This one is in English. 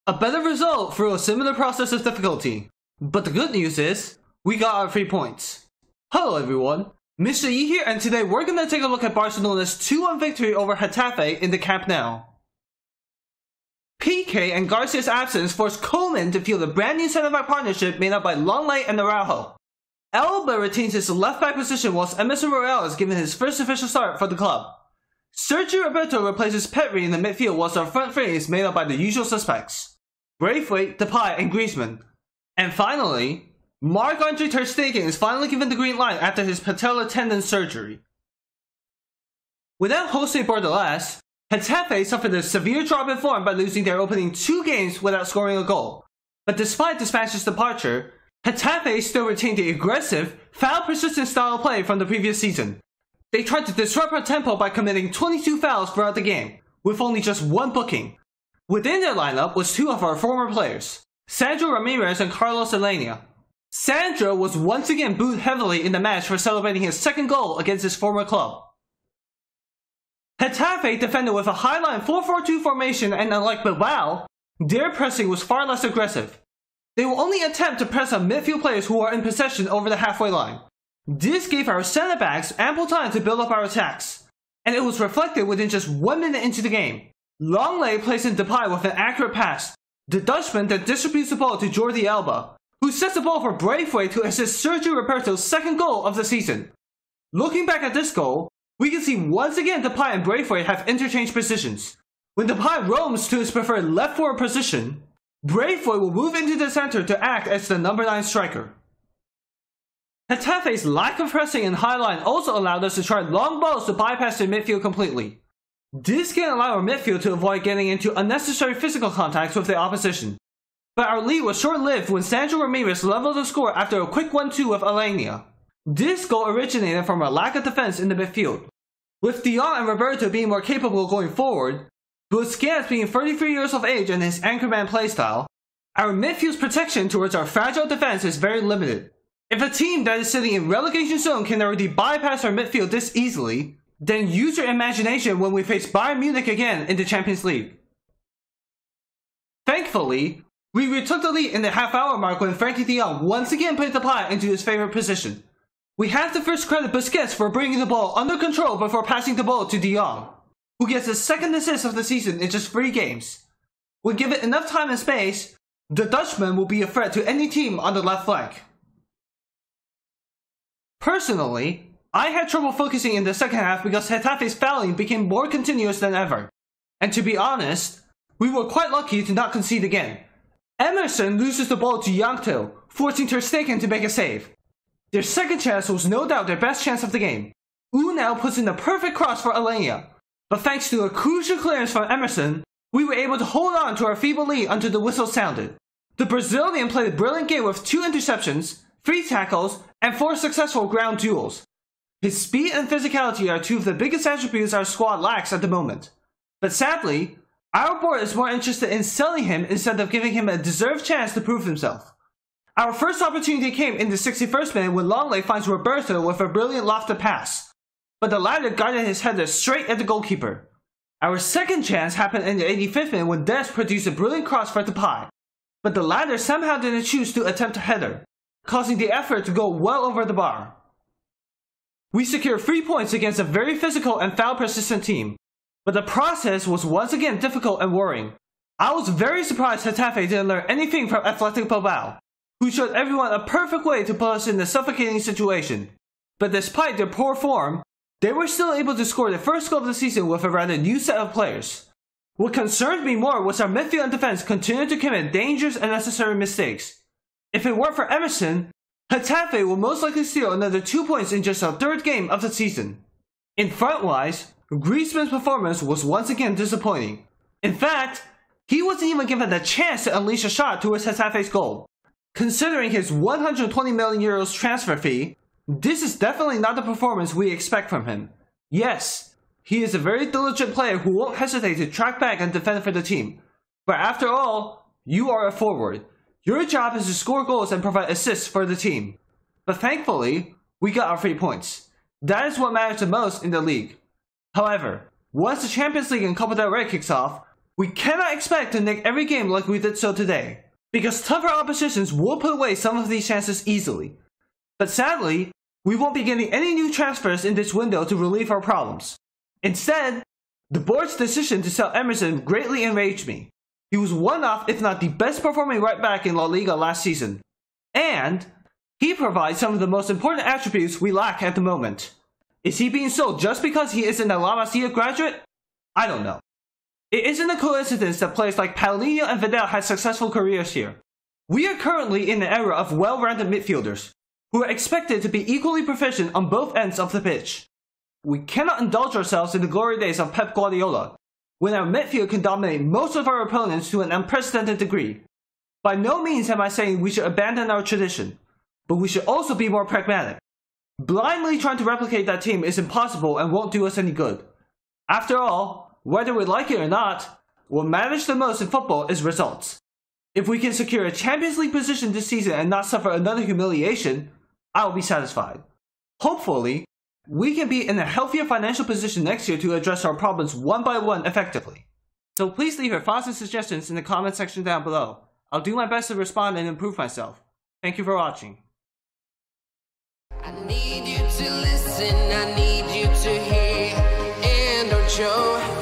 A better result through a similar process of difficulty. But the good news is, we got our 3 points. Hello everyone, Mr. E here, and today we're going to take a look at Barcelona's 2-1 victory over Getafe in the Camp Nou. PK and Garcia's absence forced Koeman to field a brand new centre-back partnership made up by Longley and Araujo. Alba retains his left-back position whilst Emerson Royal is given his first official start for the club. Sergio Roberto replaces Pedri in the midfield whilst our front three is made up by the usual suspects: Braithwaite, Depay, and Griezmann. And finally, Marc-Andre ter Stegen is finally given the green light after his patellar tendon surgery. Without Jose Bordalas, Getafe suffered a severe drop in form by losing their opening 2 games without scoring a goal. But despite the Spanish departure, Getafe still retained the aggressive, foul-persistent style of play from the previous season. They tried to disrupt our tempo by committing 22 fouls throughout the game, with only just 1 booking. Within their lineup was 2 of our former players, Sandro Ramirez and Carlos Elenia. Sandro was once again booed heavily in the match for celebrating his 2nd goal against his former club. Getafe defended with a highline 4-4-2 formation, and unlike Bilbao, their pressing was far less aggressive. They will only attempt to press on midfield players who are in possession over the halfway line. This gave our centre-backs ample time to build up our attacks, and it was reflected within just 1 minute into the game. Longley placed in Depay with an accurate pass. The Dutchman then distributes the ball to Jordi Alba, who sets the ball for Braithwaite to assist Sergio Roberto's 2nd goal of the season. Looking back at this goal, we can see once again Depay and Braithwaite have interchanged positions. When Depay roams to his preferred left forward position, Braithwaite will move into the center to act as the number 9 striker. Getafe's lack of pressing and high line also allowed us to try long balls to bypass their midfield completely. This can allow our midfield to avoid getting into unnecessary physical contacts with the opposition. But our lead was short-lived when Sandro Ramirez leveled the score after a quick 1-2 with Elenia. This goal originated from a lack of defense in the midfield. With De Jong and Roberto being more capable going forward, Busquets being 33 years of age and his anchorman playstyle, our midfield's protection towards our fragile defense is very limited. If a team that is sitting in relegation zone can already bypass our midfield this easily, then use your imagination when we face Bayern Munich again in the Champions League. Thankfully, we retook the lead in the half-hour mark when Frankie de Jong once again put Depay into his favorite position. We have to first credit Busquets for bringing the ball under control before passing the ball to de Jong, who gets his 2nd assist of the season in just 3 games. When given enough time and space, the Dutchman will be a threat to any team on the left flank. Personally, I had trouble focusing in the 2nd half because Getafe's fouling became more continuous than ever. And to be honest, we were quite lucky to not concede again. Emerson loses the ball to Yankto, forcing ter Stegen to make a save. Their 2nd chance was no doubt their best chance of the game. Unal puts in the perfect cross for Elenia, but thanks to a crucial clearance from Emerson, we were able to hold on to our feeble lead until the whistle sounded. The Brazilian played a brilliant game with 2 interceptions, 3 tackles, and 4 successful ground duels. His speed and physicality are 2 of the biggest attributes our squad lacks at the moment. But sadly, our board is more interested in selling him instead of giving him a deserved chance to prove himself. Our first opportunity came in the 61st minute when Longley finds Roberto with a brilliant lofted pass, but the latter guided his header straight at the goalkeeper. Our 2nd chance happened in the 85th minute when Des produced a brilliant cross for Depay, but the latter somehow didn't choose to attempt a header, causing the effort to go well over the bar. We secured 3 points against a very physical and foul-persistent team, but the process was once again difficult and worrying. I was very surprised Getafe didn't learn anything from Atletico Bilbao, who showed everyone a perfect way to put us in a suffocating situation. But despite their poor form, they were still able to score their 1st goal of the season with a rather new set of players. What concerned me more was our midfield and defense continued to commit dangerous and unnecessary mistakes. If it weren't for Emerson, Getafe will most likely steal another 2 points in just our 3rd game of the season. In front-wise, Griezmann's performance was once again disappointing. In fact, he wasn't even given the chance to unleash a shot towards Getafe's goal. Considering his 120 million euros transfer fee, this is definitely not the performance we expect from him. Yes, he is a very diligent player who won't hesitate to track back and defend for the team. But after all, you are a forward. Your job is to score goals and provide assists for the team. But thankfully, we got our 3 points. That is what matters the most in the league. However, once the Champions League and Copa del Ray kicks off, We cannot expect to nick every game like we did so today, because tougher oppositions will put away some of these chances easily. But sadly, we won't be getting any new transfers in this window to relieve our problems. Instead, the board's decision to sell Emerson greatly enraged me. He was one of, if not the best performing right back in La Liga last season. And he provides some of the most important attributes we lack at the moment. Is he being sold just because he isn't a La Masia graduate? I don't know. It isn't a coincidence that players like Paulinho and Vidal had successful careers here. We are currently in an era of well-rounded midfielders, who are expected to be equally proficient on both ends of the pitch. We cannot indulge ourselves in the glory days of Pep Guardiola, when our midfield can dominate most of our opponents to an unprecedented degree. By no means am I saying we should abandon our tradition, but we should also be more pragmatic. Blindly trying to replicate that team is impossible and won't do us any good. After all, whether we like it or not, what matters the most in football is results. If we can secure a Champions League position this season and not suffer another humiliation, I will be satisfied. Hopefully, we can be in a healthier financial position next year to address our problems one by one effectively. So please leave your thoughts and suggestions in the comment section down below. I'll do my best to respond and improve myself. Thank you for watching. I need you to listen, I need you to hear, and don't show